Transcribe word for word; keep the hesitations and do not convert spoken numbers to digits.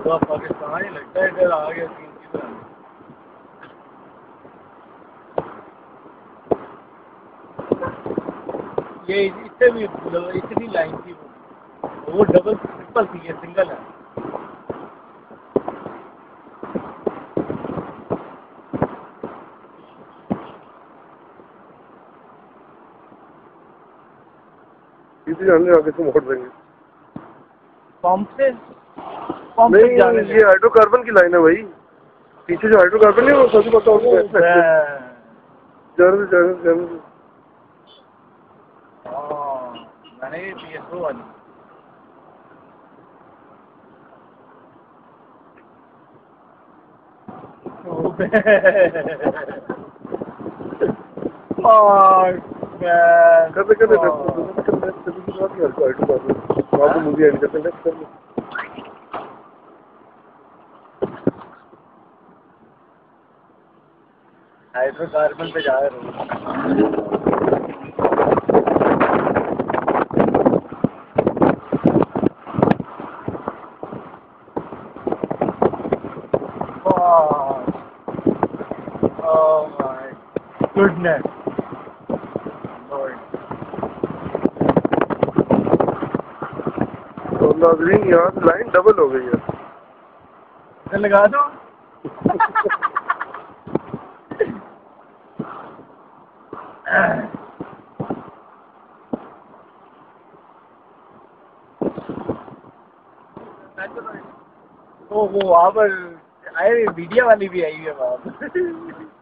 पूरा पाकिस्तान ही लगता है इधर आ गया सीन की तरह। ये इससे भी इतनी लाइन थी वो वो डबल ट्रिपल थी, ये सिंगल है। सीधे जाने आगे से मोड़ देंगे पंप से पंप नहीं, से जाने ये हाइड्रोकार्बन की लाइन है भाई, पीछे जो हाइड्रोकार्बन नहीं वो सभी पता होगा। जाने जाने जाने हाँ मैंने ये पी एस ओ वाली करते करते हाइड्रोकार्बन मुझे एंड करते हैं। हाइड्रोकार्बन पे जा रहे हो। Oh my goodness Lord। तो नाज़रीन यहाँ से लाइन डबल हो गई है, तो लगा दो। तो वो वहाँ पर आए वीडियो वाली भी आई है वहाँ पर।